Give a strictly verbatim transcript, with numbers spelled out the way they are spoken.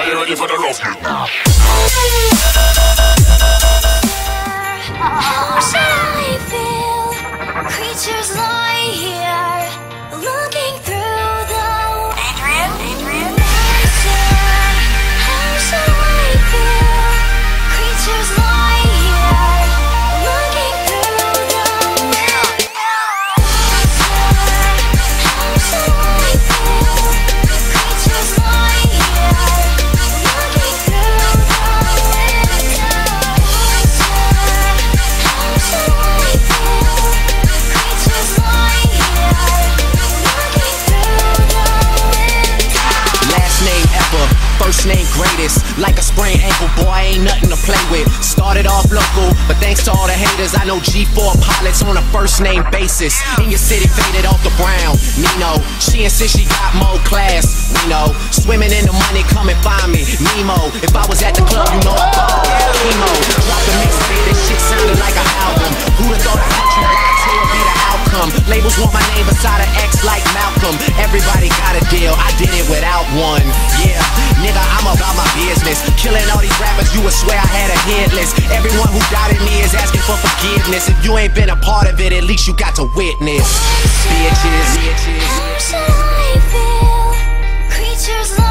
you ready for the love? How should I feel? Creatures lie here, looking through the Adrian, Adrian. Monster, how should I feel? Creatures lie here, looking through the Monster, how should I feel? Creatures lie here, looking through the window. Last name ever, first name greatest. Like a sprained ankle, boy, ain't nothing to play with. Started off local, but thanks to all the haters, I know G four pilots on a first name basis. In your city, faded off the brown. Nino, she insists she got more class. We know, swimming in the money, come and find me. Nemo, if I was at the club, you know I ball. Chemo, drop the mixtape, this shit sounded like an album. Who'da thought a country rock tail be the outcome? Labels want my name beside an X like Malcolm. Everybody got a deal, I did it without one. Yeah, nigga, I'm about my business. Killing all these rappers, you would swear I had a hit list. Everyone who doubted me is asking for forgiveness. If you ain't been a part of it, at least you got to witness. Bitches, bitches. How should I feel? Creatures